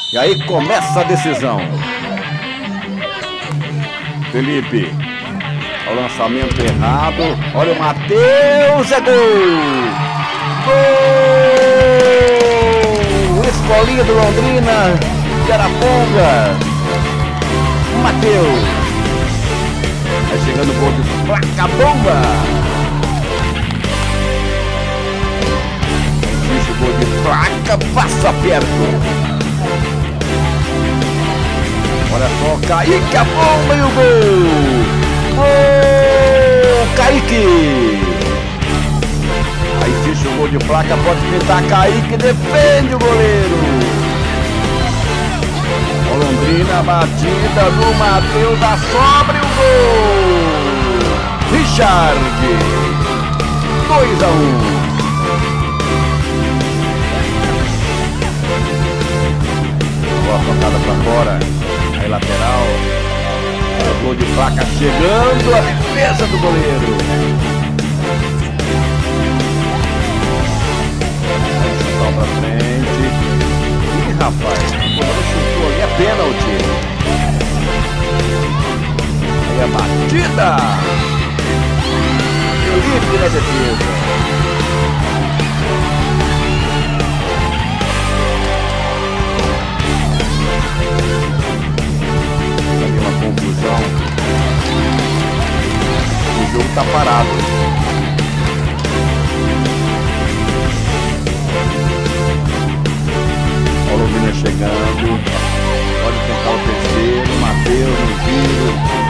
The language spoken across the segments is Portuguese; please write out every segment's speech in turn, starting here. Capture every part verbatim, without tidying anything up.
E aí começa a decisão. Felipe, o lançamento errado. Olha o Matheus, é gol! Gol! Escolinha do Londrina, de Arapongas. Matheus. Vai chegando o gol de placa bomba. Existe o gol de placa, passa perto. Olha só, Kaique, a bomba e o gol! Gol! Kaique! Aí existe o gol de placa, pode pintar, Kaique, defende o goleiro! O Londrina, batida do Matheus, da sobra e o gol! Richard! dois a um. Boa tocada pra fora. Aí lateral. É o gol de placa chegando. A defesa do goleiro. Aí chutar pra frente. Ih, rapaz. O goleiro chutou ali. É pênalti. Aí a batida. Felipe na defesa. Confusão. O jogo tá parado. O Londrina chegando. Pode tentar o terceiro. Matheus no giro.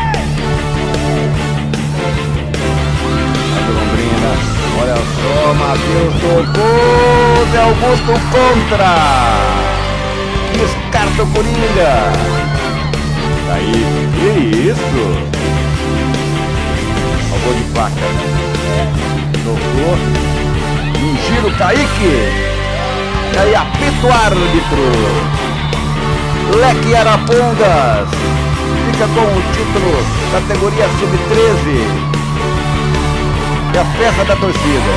Aí do Londrina. Olha só, Matheus tocou. Zé Augusto contra. Descarta o Coringa. Aí, que isso? Olha o gol de placa. Tocou. Um giro, Kaique. E aí apita o árbitro. Leque Arapongas fica com o título categoria sub treze. E a festa da torcida.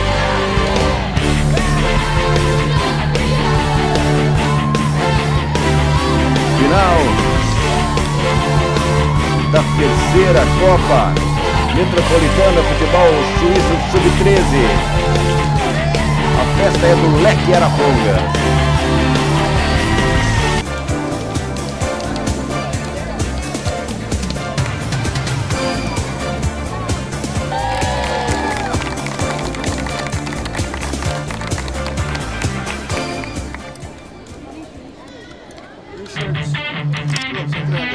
Final da terceira Copa Metropolitana Futebol Suíço sub treze. A festa é do Leque Arapongas. Research.